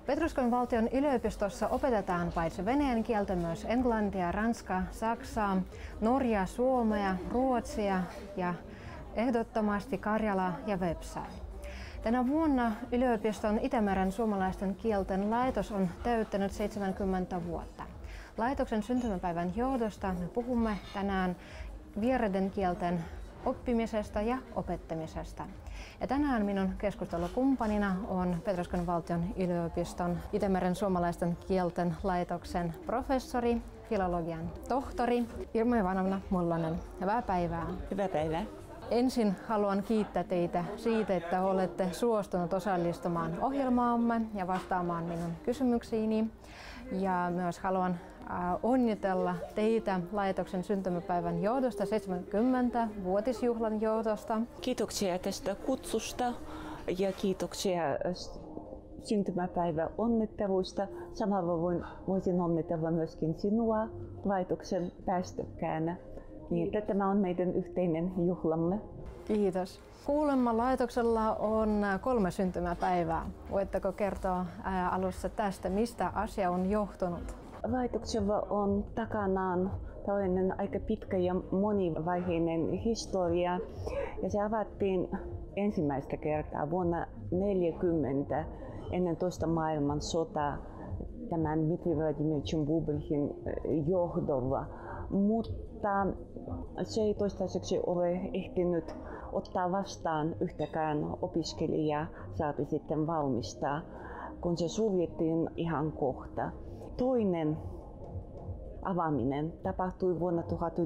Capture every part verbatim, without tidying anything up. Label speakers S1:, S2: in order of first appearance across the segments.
S1: Petroskoin valtion yliopistossa opetetaan paitsi venäjän kieltä myös englantia, ranskaa, saksaa, norjaa, suomea, ruotsia ja ehdottomasti karjalaa ja vepsää. Tänä vuonna yliopiston Itämeren suomalaisten kielten laitos on täyttänyt seitsemänkymmentä vuotta. Laitoksen syntymäpäivän johdosta me puhumme tänään vieraiden kielten oppimisesta ja opettamisesta. Ja tänään minun keskustelukumppanina on Petroskoin valtion yliopiston Itämeren suomalaisten kielten laitoksen professori, filologian tohtori Irma Ivanovna Mullonen. Hyvää päivää.
S2: Hyvää päivää.
S1: Ensin haluan kiittää teitä siitä, että olette suostunut osallistumaan ohjelmaamme ja vastaamaan minun kysymyksiini. Ja myös haluan onnitella teitä laitoksen syntymäpäivän johdosta, seitsemänkymmenvuotisjuhlan johdosta.
S2: Kiitoksia tästä kutsusta ja kiitoksia syntymäpäivän onnitteluista. Samalla voin, voisin onnitella myöskin sinua laitoksen päästökkäänä. Niin, että tämä on meidän yhteinen juhlamme.
S1: Kiitos. Kuulemma laitoksella on kolme syntymäpäivää. Voitteko kertoa alussa tästä, mistä asia on johtunut?
S2: Laitoksella on takanaan tällainen aika pitkä ja monivaiheinen historia. Ja se avattiin ensimmäistä kertaa vuonna tuhatyhdeksänsataaneljäkymmentä ennen toista maailmansotaa tämän Dmitri Vladimirovich Bubelin johdolla. Mutta se ei toistaiseksi ole ehtinyt ottaa vastaan yhtäkään opiskelijaa, saati sitten valmistaa, kun se suljettiin ihan kohta. Toinen avaaminen tapahtui vuonna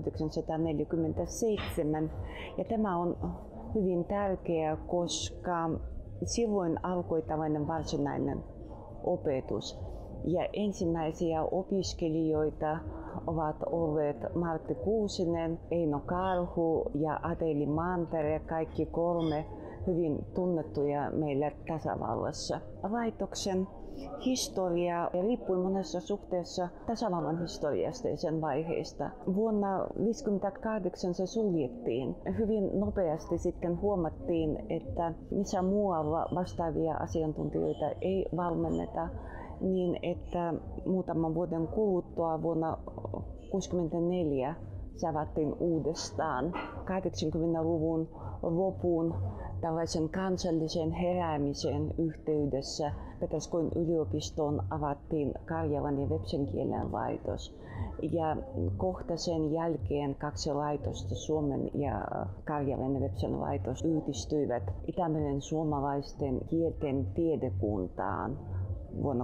S2: tuhatyhdeksänsataaneljäkymmentäseitsemän ja tämä on hyvin tärkeä, koska silloin alkoi tällainen varsinainen opetus. Ja ensimmäisiä opiskelijoita ovat olleet Martti Kuusinen, Eino Karhu ja Adeli Mantere, kaikki kolme hyvin tunnettuja meillä tasavallassa. Laitoksen historia riippui monessa suhteessa tasavallan historiasta ja sen vaiheista. Vuonna tuhatyhdeksänsataaviisikymmentäkahdeksan se suljettiin. Hyvin nopeasti sitten huomattiin, että missä muualla vastaavia asiantuntijoita ei valmenneta, niin että muutaman vuoden kuluttua vuonna tuhatyhdeksänsataakuusikymmentäneljä se avattiin uudestaan. kahdeksankymmentäluvun lopun tällaisen kansallisen heräämisen yhteydessä Petroskoin yliopistoon avattiin karjalan ja vepsän kielen laitos. Ja kohta sen jälkeen kaksi laitosta, Suomen ja karjalan ja vepsän laitos, yhdistyivät Itämeren suomalaisten kielten tiedekuntaan vuonna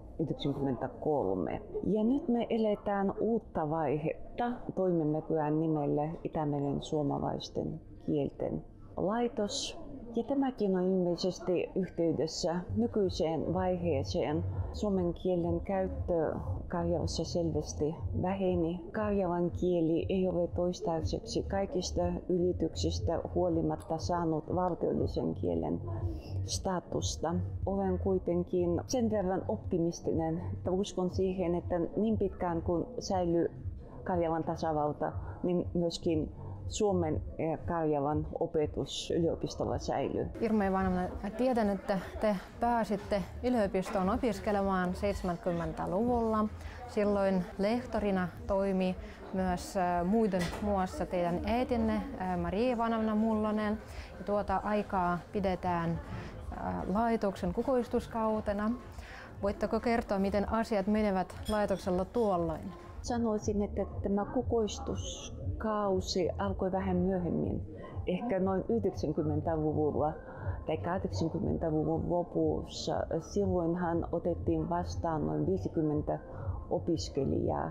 S2: tuhatyhdeksänsataayhdeksänkymmentäkolme. Ja nyt me eletään uutta vaihetta. Toimimme kyllä nimellä Itämeren suomalaisten kielten laitos. Ja tämäkin on ilmeisesti yhteydessä nykyiseen vaiheeseen. Suomen kielen käyttö Karjalassa selvästi väheni. Karjalan kieli ei ole toistaiseksi kaikista yrityksistä huolimatta saanut valtiollisen kielen statusta. Olen kuitenkin sen verran optimistinen, että uskon siihen, että niin pitkään kuin säilyy Karjalan tasavalta, niin myöskin Suomen ja Karjalan opetus yliopistolla säilyy.
S1: Irma Ivanovna, tiedän, että te pääsitte yliopistoon opiskelemaan seitsemänkymmentäluvulla. Silloin lehtorina toimi myös muiden muassa teidän äitinne Maria Ivanovna Mullonen. Ja tuota aikaa pidetään laitoksen kukoistuskautena. Voitteko kertoa, miten asiat menevät laitoksella tuolloin?
S2: Sanoisin, että tämä kukoistuskausi alkoi vähän myöhemmin, ehkä noin yhdeksänkymmentäluvulla tai kahdeksankymmentäluvun lopussa. Silloinhan otettiin vastaan noin viisikymmentä opiskelijaa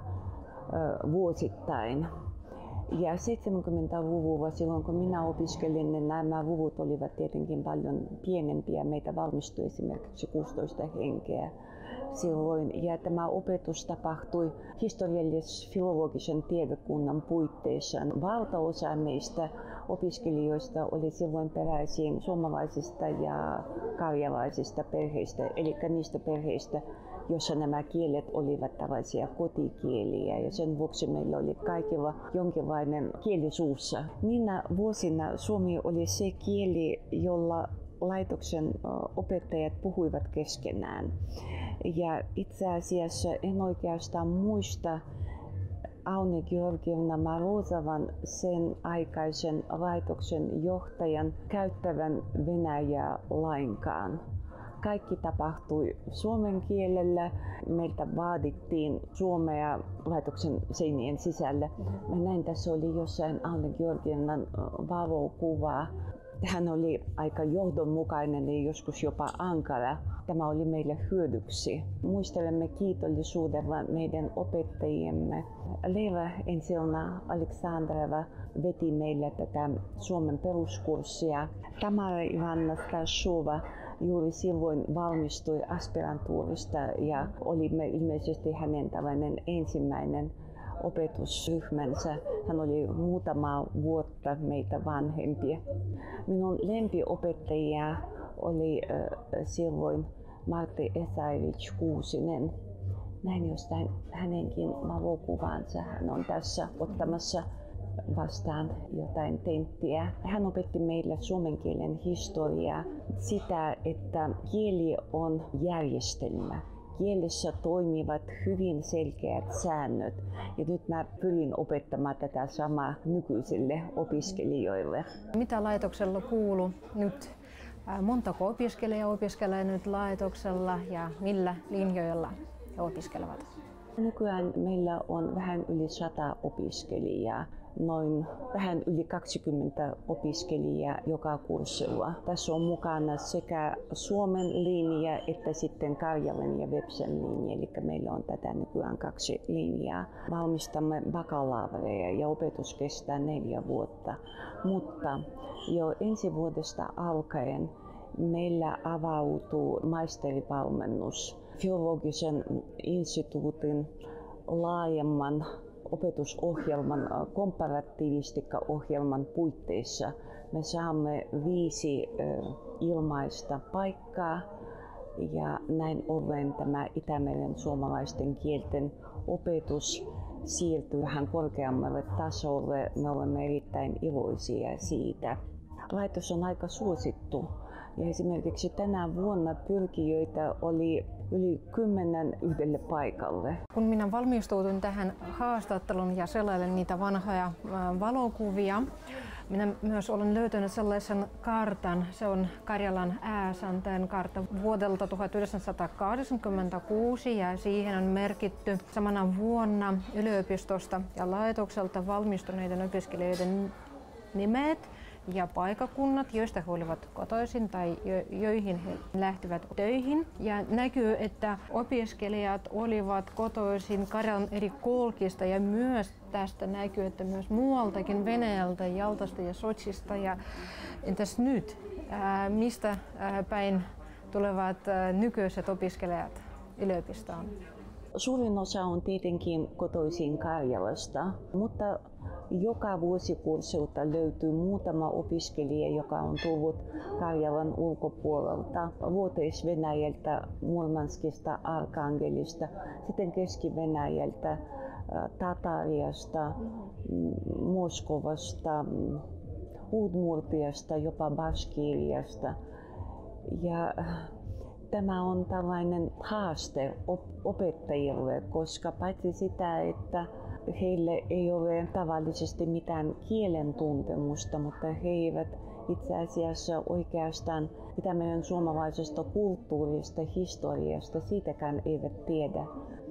S2: vuosittain. Ja seitsemänkymmentäluvulla, silloin kun minä opiskelin, niin nämä luvut olivat tietenkin paljon pienempiä. Meitä valmistui esimerkiksi kuusitoista henkeä silloin. Ja tämä opetus tapahtui historiallis-filologisen tiedekunnan puitteissa. Valtaosa meistä opiskelijoista oli silloin peräisin suomalaisista ja karjalaisista perheistä, eli niistä perheistä, jossa nämä kielet olivat tällaisia kotikieliä, ja sen vuoksi meillä oli kaikilla jonkinlainen kieli suussa. Niinä vuosina suomi oli se kieli, jolla laitoksen opettajat puhuivat keskenään. Ja itse asiassa en oikeastaan muista Aune Georgievna Morozovan, sen aikaisen laitoksen johtajan, käyttävän Venäjää lainkaan. Kaikki tapahtui suomen kielellä. Meiltä vaadittiin suomea laitoksen seinien sisällä. Mä näin, tässä oli jossain Aune Georgievnan valokuvaa. Hän oli aika johdonmukainen ja joskus jopa ankara. Tämä oli meille hyödyksi. Muistelemme kiitollisuudella meidän opettajiemme. Leva Ensilna Aleksandrova veti meille tätä Suomen peruskurssia. Tamara Ivanna Starshova juuri silloin valmistui aspirantuurista ja olimme ilmeisesti hänen tällainen ensimmäinen opetusryhmänsä. Hän oli muutama vuotta meitä vanhempia. Minun lempiopettajia oli äh, silloin Martti Esaevich Kuusinen. Näin jostain hänenkin valokuvansa. Hän on tässä ottamassa vastaan jotain tenttiä. Hän opetti meille suomen kielen historiaa, sitä, että kieli on järjestelmä. Kielessä toimivat hyvin selkeät säännöt, ja nyt mä pyrin opettamaan tätä samaa nykyisille opiskelijoille.
S1: Mitä laitoksella kuuluu nyt? Montako opiskelijaa opiskelee nyt laitoksella ja millä linjoilla he opiskelevat?
S2: Nykyään meillä on vähän yli sata opiskelijaa. Noin vähän yli kaksikymmentä opiskelijaa joka kurssilla. Tässä on mukana sekä Suomen linja että sitten Karjalan ja Vepsän linja, eli meillä on tätä nykyään kaksi linjaa. Valmistamme bakalaureja ja opetus kestää neljä vuotta, mutta jo ensi vuodesta alkaen meillä avautuu maisterivalmennus filologisen instituutin laajemman opetusohjelman, komparatiivistiikkaohjelman puitteissa. Me saamme viisi ilmaista paikkaa ja näin ollen tämä Itämeren suomalaisten kielten opetus siirtyy vähän korkeammalle tasolle. Me olemme erittäin iloisia siitä. Laitos on aika suosittu ja esimerkiksi tänä vuonna pyrkijöitä oli yli kymmenen yhdelle paikalle.
S1: Kun minä valmistuin tähän haastatteluun ja selailin niitä vanhoja valokuvia, minä myös olen löytänyt sellaisen kartan. Se on Karjalan Ääsanteen kartta vuodelta tuhatyhdeksänsataakahdeksankymmentäkuusi ja siihen on merkitty samana vuonna yliopistosta ja laitokselta valmistuneiden opiskelijoiden nimet ja paikakunnat, joista he olivat kotoisin tai joihin he lähtivät töihin. Ja näkyy, että opiskelijat olivat kotoisin Karjalan eri kolkista ja myös tästä näkyy, että myös muualtakin Venäjältä, Jaltasta ja Sotsista. Ja entäs nyt? Ää, mistä ää, päin tulevat ää, nykyiset opiskelijat yliopistoon?
S2: Suurin osa on tietenkin kotoisin Karjalasta, mutta joka vuosikurssilta löytyy muutama opiskelija, joka on tullut Karjalan ulkopuolelta, Luoteis-Venäjältä, Murmanskista, Arkangelista, sitten Keski-Venäjältä, Tatariasta, Moskovasta, Udmurtiasta, jopa Baskiriasta. Ja tämä on tällainen haaste opettajille, koska paitsi sitä, että heille ei ole tavallisesti mitään kielen tuntemusta, mutta he eivät itse asiassa oikeastaan Itämeren suomalaisesta kulttuurista, historiasta, siitäkään eivät tiedä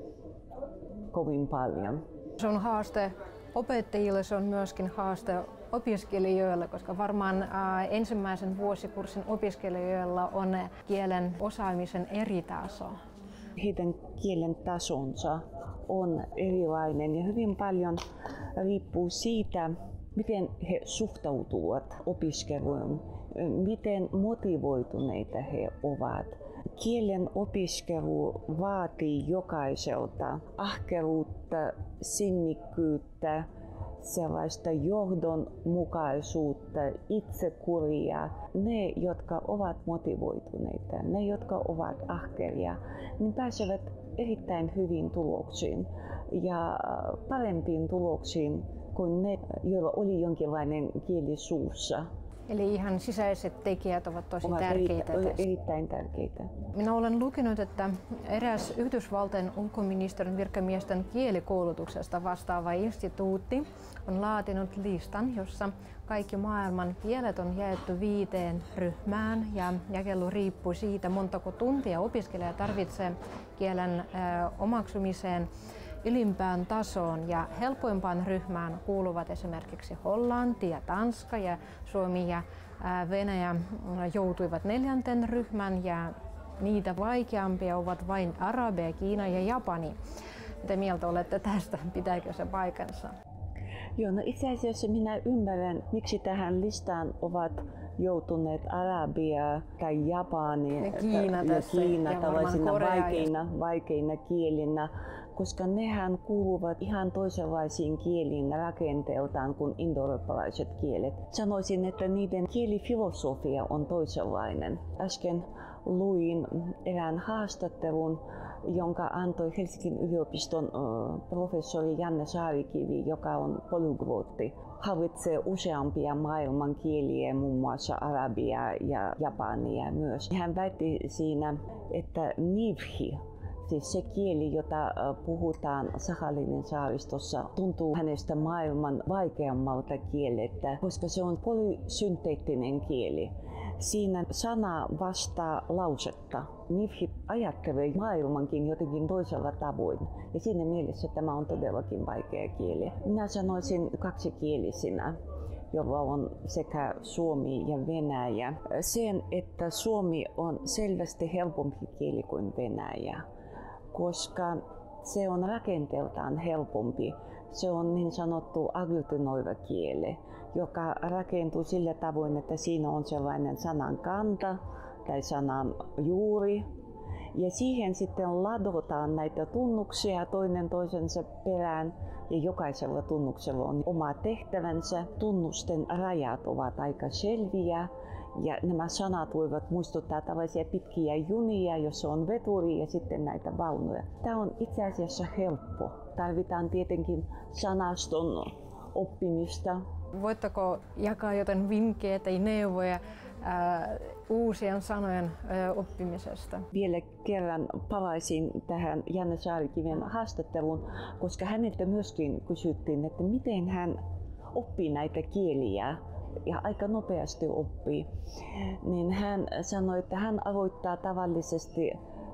S2: kovin paljon.
S1: Se on haaste opettajille, se on myöskin haaste opiskelijoille, koska varmaan ää, ensimmäisen vuosikurssin opiskelijoilla on kielen osaamisen eri taso.
S2: Heidän kielen tasonsa on erilainen ja hyvin paljon riippuu siitä, miten he suhtautuvat opiskeluun, miten motivoituneita he ovat. Kielen opiskelu vaatii jokaiselta ahkeruutta, sinnikkyyttä, sellaista johdonmukaisuutta, itsekuria. Ne, jotka ovat motivoituneita, ne, jotka ovat ahkeria, niin pääsevät erittäin hyvin tuloksiin ja parempiin tuloksiin kuin ne, joilla oli jonkinlainen kieli suussa.
S1: Eli ihan sisäiset tekijät ovat tosi
S2: ovat
S1: tärkeitä
S2: eritä,
S1: tässä.
S2: erittäin tärkeitä.
S1: Minä olen lukenut, että eräs Yhdysvaltain ulkoministeriön virkamiesten kielikoulutuksesta vastaava instituutti on laatinut listan, jossa kaikki maailman kielet on jaettu viiteen ryhmään ja jakelu riippuu siitä, montako tuntia opiskelija tarvitsee kielen ö, omaksumiseen ylimpään tasoon, ja helpoimpaan ryhmään kuuluvat esimerkiksi Hollanti ja Tanska, ja Suomi ja Venäjä joutuivat neljänten ryhmän, ja niitä vaikeampia ovat vain Arabia, Kiina ja Japani. Mitä mieltä olette tästä? Pitääkö se paikansa?
S2: Joo, no itse asiassa minä ymmärrän, miksi tähän listaan ovat joutuneet Arabia tai Japani
S1: ja Kiina,
S2: ja
S1: tässä,
S2: Kiina
S1: ja
S2: tällaisina vaikeina, vaikeina kielinä, koska nehän kuuluvat ihan toisenlaisiin kieliin rakenteeltaan kuin indoeurooppalaiset kielet. Sanoisin, että niiden kielifilosofia on toisenlainen. Äsken luin erään haastattelun, jonka antoi Helsingin yliopiston professori Janne Saarikivi, joka on polyglootti. Hallitsee useampia maailman kieliä, muun muassa arabiaa ja japania myös. Hän väitti siinä, että nivhi, siis se kieli, jota puhutaan Sakhalinin saaristossa, tuntuu hänestä maailman vaikeammalta kieleltä, koska se on polysynteettinen kieli. Siinä sana vastaa lausetta. Nivhi ajattelee maailmankin jotenkin toisella tavoin, ja siinä mielessä tämä on todellakin vaikea kieli. Minä sanoisin kaksikielisinä, jolla on sekä suomi ja venäjä. Sen, että suomi on selvästi helpompi kieli kuin venäjä, koska se on rakenteeltaan helpompi. Se on niin sanottu agglutinoiva kieli, joka rakentuu sillä tavoin, että siinä on sellainen sanan kanta tai sanan juuri. Ja siihen sitten ladotaan näitä tunnuksia toinen toisensa perään, ja jokaisella tunnuksella on oma tehtävänsä. Tunnusten rajat ovat aika selviä, ja nämä sanat voivat muistuttaa tällaisia pitkiä junia, jossa on veturi ja sitten näitä vaunuja. Tämä on itse asiassa helppo. Tarvitaan tietenkin sanaston oppimista.
S1: Voitteko jakaa jotain vinkkejä tai neuvoja ää, uusien sanojen ää, oppimisesta?
S2: Vielä kerran palaisin tähän Janne Saarikiven haastatteluun, koska häneltä myöskin kysyttiin, että miten hän oppii näitä kieliä ja aika nopeasti oppii. Niin hän sanoi, että hän aloittaa tavallisesti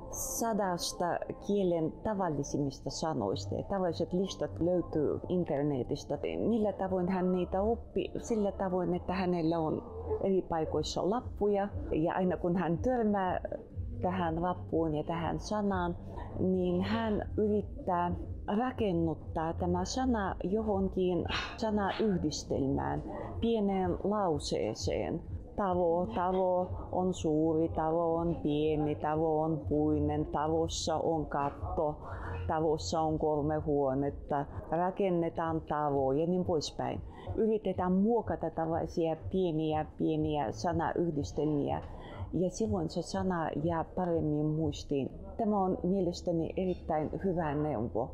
S2: sadasta kielen tavallisimmista sanoista. Ja tällaiset listat löytyy internetistä. Millä tavoin hän niitä oppi? Sillä tavoin, että hänellä on eri paikoissa lappuja. Ja aina kun hän törmää tähän lappuun ja tähän sanaan, niin hän yrittää rakennuttaa tämä sana johonkin sanayhdistelmään, pieneen lauseeseen. Talo, talo on suuri, talo on pieni, talo on puinen, talossa on katto, talossa on kolme huonetta, rakennetaan talo ja niin poispäin. Yritetään muokata tällaisia pieniä, pieniä sanayhdistelmiä, ja silloin se sana jää paremmin muistiin. Tämä on mielestäni erittäin hyvä neuvo.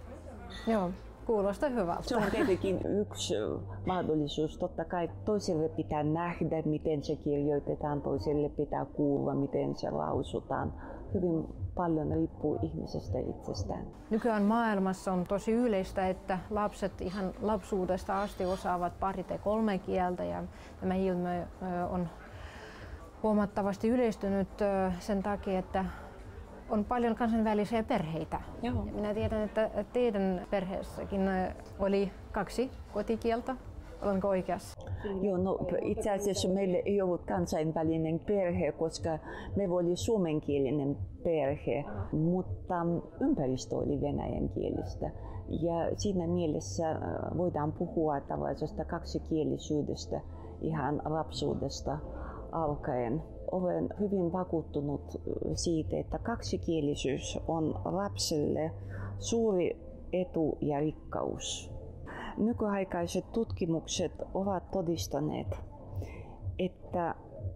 S1: Joo. Kuulostaa hyvältä.
S2: Se on tietenkin yksi mahdollisuus. Totta kai toiselle pitää nähdä, miten se kirjoitetaan, toiselle pitää kuulla, miten se lausutaan. Hyvin paljon riippuu ihmisestä itsestään.
S1: Nykyään maailmassa on tosi yleistä, että lapset ihan lapsuudesta asti osaavat pari tai kolme kieltä, ja tämä ilmiö on huomattavasti yleistynyt sen takia, että on paljon kansainvälisiä perheitä.
S2: Joo.
S1: Minä tiedän, että teidän perheessäkin oli kaksi kotikieltä. Olenko oikeassa?
S2: Joo, no itse asiassa meillä ei ollut kansainvälinen perhe, koska meillä oli suomenkielinen perhe, mutta ympäristö oli venäjänkielistä. Ja siinä mielessä voidaan puhua tällaisesta kaksikielisyydestä ihan lapsuudesta alkaen. Olen hyvin vakuuttunut siitä, että kaksikielisyys on lapselle suuri etu ja rikkaus. Nykyaikaiset tutkimukset ovat todistaneet, että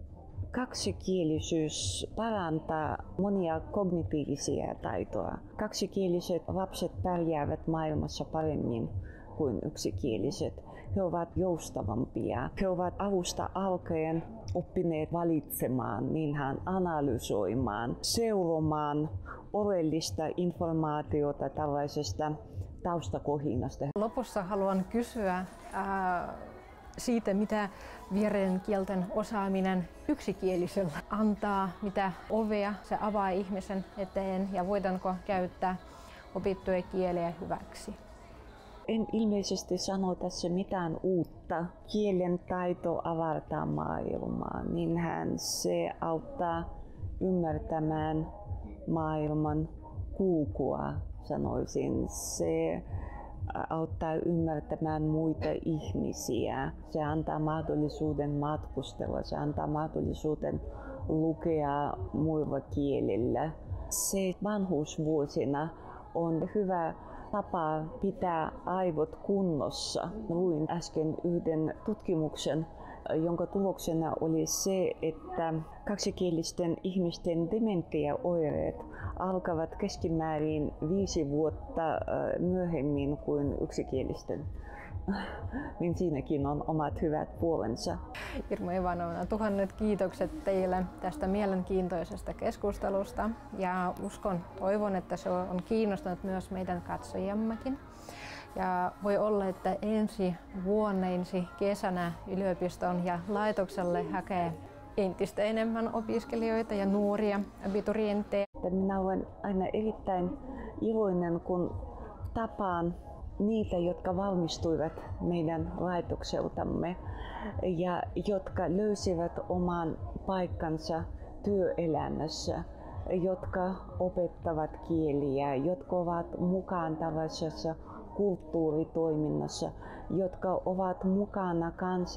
S2: kaksikielisyys parantaa monia kognitiivisia taitoja. Kaksikieliset lapset pärjäävät maailmassa paremmin kuin yksikieliset. he ovat joustavampia. He ovat alusta alkaen oppineet valitsemaan, minhän analysoimaan, seulomaan oleellista informaatiota tällaisesta taustakohinasta.
S1: Lopussa haluan kysyä ää, siitä, mitä vieraiden kielten osaaminen yksikielisellä antaa, mitä ovea se avaa ihmisen eteen ja voidaanko käyttää opittuja kieliä hyväksi.
S2: En ilmeisesti sano tässä mitään uutta. Kielen taito avartaa maailmaa, niinhän se auttaa ymmärtämään maailman kulkua, sanoisin. Se auttaa ymmärtämään muita ihmisiä. Se antaa mahdollisuuden matkustella, se antaa mahdollisuuden lukea muilla kielillä. Se vanhuusvuosina on hyvä tapa pitää aivot kunnossa. Luin äsken yhden tutkimuksen, jonka tuloksena oli se, että kaksikielisten ihmisten dementiaoireet alkavat keskimäärin viisi vuotta myöhemmin kuin yksikielisten. Niin siinäkin on omat hyvät puolensa.
S1: Irma Ivanovna, tuhannet kiitokset teille tästä mielenkiintoisesta keskustelusta ja uskon, toivon, että se on kiinnostanut myös meidän katsojammekin. Ja voi olla, että ensi vuonna, ensi kesänä yliopiston ja laitokselle hakee entistä enemmän opiskelijoita ja nuoria abiturientteja.
S2: Minä olen aina erittäin iloinen, kun tapaan niitä, jotka valmistuivat meidän laitokseltamme ja jotka löysivät oman paikkansa työelämässä, jotka opettavat kieliä, jotka ovat mukaan tällaisessa kulttuuritoiminnassa, jotka ovat mukana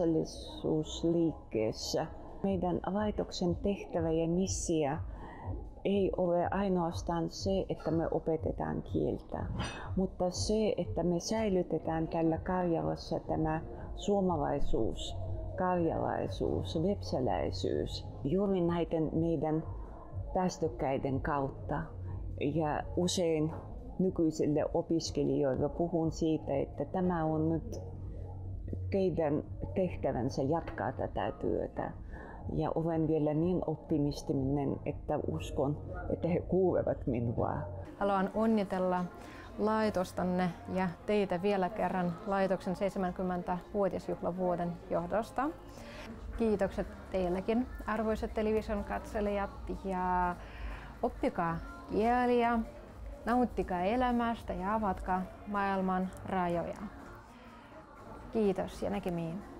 S2: kansallisuusliikkeessä. Meidän laitoksen tehtävä ja missio ei ole ainoastaan se, että me opetetaan kieltä, mutta se, että me säilytetään tällä Karjalassa tämä suomalaisuus, karjalaisuus, vepsäläisyys juuri näiden meidän päästökkäiden kautta. Ja usein nykyisille opiskelijoille puhun siitä, että tämä on nyt teidän tehtävänsä jatkaa tätä työtä. Ja olen vielä niin optimistinen, että uskon, että he kuulevat minua.
S1: Haluan onnitella laitostanne ja teitä vielä kerran laitoksen seitsemänkymmenvuotisjuhlavuoden johdosta. Kiitokset teillekin, arvoisat television katselijat, ja oppikaa kieliä, nauttikaa elämästä ja avatkaa maailman rajoja. Kiitos ja näkemiin.